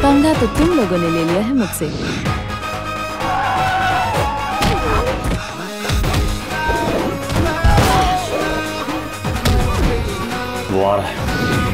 पंगा तो तुम लोगों ने ले लिया है मुझसे। वो आ रहा है।